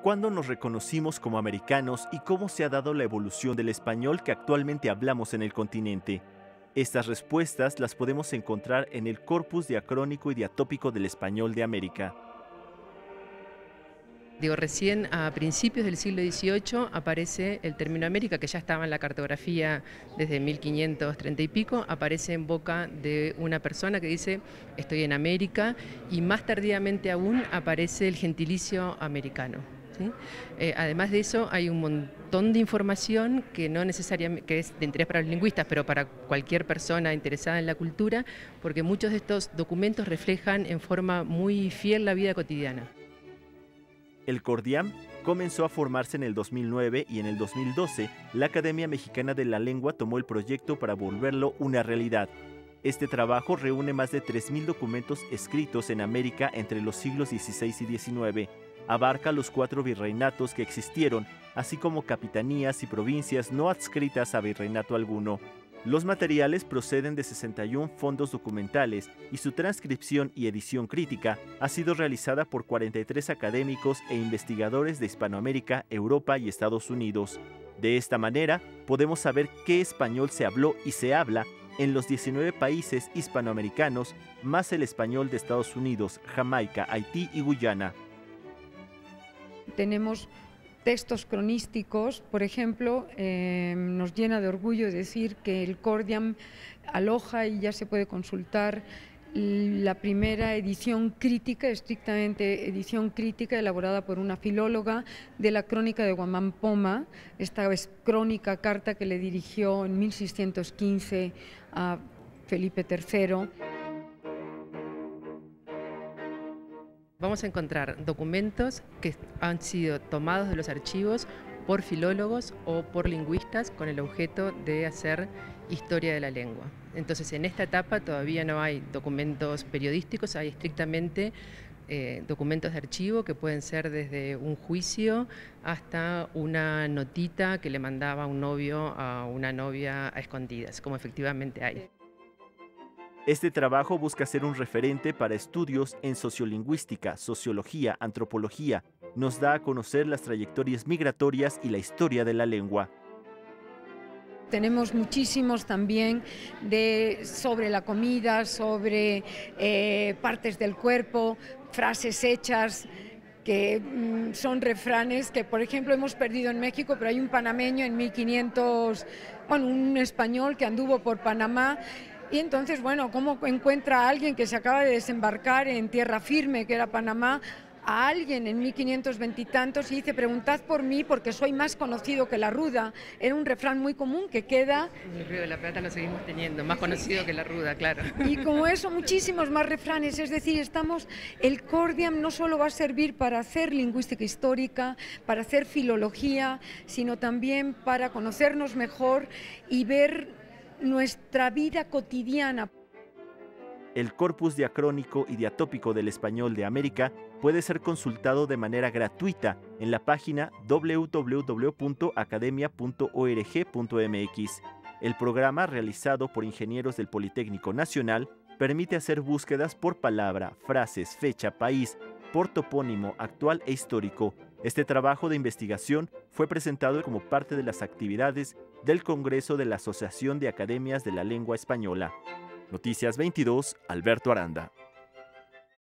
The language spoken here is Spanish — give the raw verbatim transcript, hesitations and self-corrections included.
¿Cuándo nos reconocimos como americanos y cómo se ha dado la evolución del español que actualmente hablamos en el continente? Estas respuestas las podemos encontrar en el Corpus Diacrónico y Diatópico del Español de América. Digo, recién a principios del siglo dieciocho aparece el término América, que ya estaba en la cartografía desde mil quinientos treinta y pico, aparece en boca de una persona que dice estoy en América, y más tardíamente aún aparece el gentilicio americano. ¿Sí? Eh, además de eso, hay un montón de información que no necesariamente que es de interés para los lingüistas, pero para cualquier persona interesada en la cultura, porque muchos de estos documentos reflejan en forma muy fiel la vida cotidiana. El CORDIAM comenzó a formarse en el dos mil nueve y en el dos mil doce la Academia Mexicana de la Lengua tomó el proyecto para volverlo una realidad. Este trabajo reúne más de tres mil documentos escritos en América entre los siglos dieciséis y diecinueve. Abarca los cuatro virreinatos que existieron, así como capitanías y provincias no adscritas a virreinato alguno. Los materiales proceden de sesenta y uno fondos documentales y su transcripción y edición crítica ha sido realizada por cuarenta y tres académicos e investigadores de Hispanoamérica, Europa y Estados Unidos. De esta manera, podemos saber qué español se habló y se habla en los diecinueve países hispanoamericanos, más el español de Estados Unidos, Jamaica, Haití y Guyana. Tenemos textos cronísticos, por ejemplo, eh, nos llena de orgullo decir que el CORDIAM aloja y ya se puede consultar la primera edición crítica, estrictamente edición crítica, elaborada por una filóloga de la Crónica de Guamampoma. Esta es crónica, carta que le dirigió en mil seiscientos quince a Felipe tercero. Vamos a encontrar documentos que han sido tomados de los archivos por filólogos o por lingüistas con el objeto de hacer historia de la lengua. Entonces, en esta etapa todavía no hay documentos periodísticos, hay estrictamente eh, documentos de archivo que pueden ser desde un juicio hasta una notita que le mandaba un novio a una novia a escondidas, como efectivamente hay. Este trabajo busca ser un referente para estudios en sociolingüística, sociología, antropología. Nos da a conocer las trayectorias migratorias y la historia de la lengua. Tenemos muchísimos también de, sobre la comida, sobre eh, partes del cuerpo, frases hechas, que mm, son refranes que, por ejemplo, hemos perdido en México, pero hay un panameño en mil quinientos, bueno, un español que anduvo por Panamá. Y entonces, bueno, ¿cómo encuentra a alguien que se acaba de desembarcar en tierra firme, que era Panamá, a alguien en mil quinientos veinte y tantos y dice, preguntad por mí porque soy más conocido que la ruda? Era un refrán muy común que queda... En el Río de la Plata lo seguimos teniendo, más conocido que la ruda, claro. Y como eso, muchísimos más refranes, es decir, estamos... El CORDIAM no solo va a servir para hacer lingüística histórica, para hacer filología, sino también para conocernos mejor y ver nuestra vida cotidiana. El Corpus Diacrónico y Diatópico del Español de América puede ser consultado de manera gratuita en la página doble u doble u doble u punto academia punto org punto m x. El programa, realizado por ingenieros del Politécnico Nacional, permite hacer búsquedas por palabra, frases, fecha, país, por topónimo actual e histórico. Este trabajo de investigación fue presentado como parte de las actividades del Congreso de la Asociación de Academias de la Lengua Española. Noticias veintidós, Alberto Aranda.